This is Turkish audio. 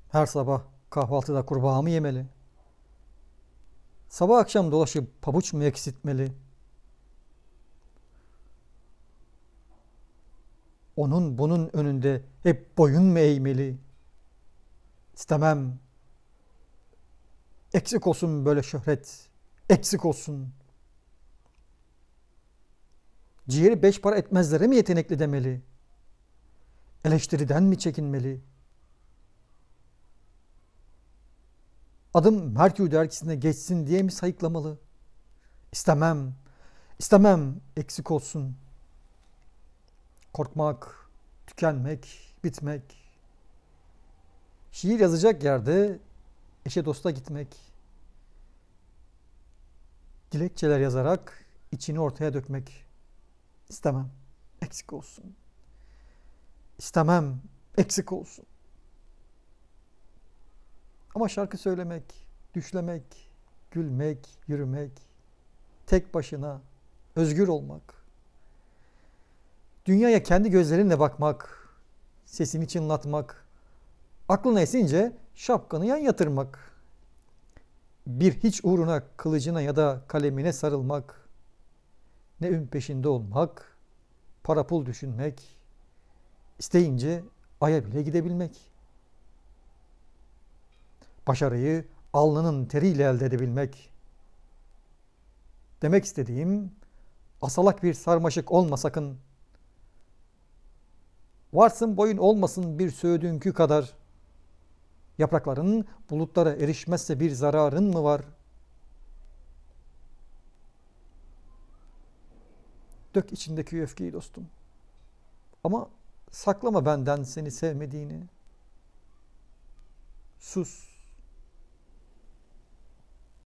Her sabah kahvaltıda kurbağa mı yemeli? Sabah akşam dolaşıp pabuç mu eksiltmeli? Onun bunun önünde hep boyun mu eğmeli? İstemem. Eksik olsun böyle şöhret. Eksik olsun. Ciğeri beş para etmezlere mi yetenekli demeli? Eleştiriden mi çekinmeli? Adım Merkür dergisine geçsin diye mi sayıklamalı? İstemem. İstemem eksik olsun. Korkmak, tükenmek, bitmek. Şiir yazacak yerde eşe dosta gitmek. Dilekçeler yazarak içini ortaya dökmek. İstemem eksik olsun. İstemem eksik olsun. Ama şarkı söylemek, düşlemek, gülmek, yürümek, tek başına özgür olmak, dünyaya kendi gözlerinle bakmak, sesini çınlatmak, aklına esince şapkanı yan yatırmak, bir hiç uğruna kılıcına ya da kalemine sarılmak, ne ün peşinde olmak, para pul düşünmek, isteyince aya bile gidebilmek, başarıyı alnının teriyle elde edebilmek. Demek istediğim, asalak bir sarmaşık olma sakın. Varsın boyun olmasın bir söğüdünkü kadar. Yaprakların bulutlara erişmezse bir zararın mı var? Dök içindeki öfkeyi dostum. Ama saklama benden seni sevmediğini. Sus.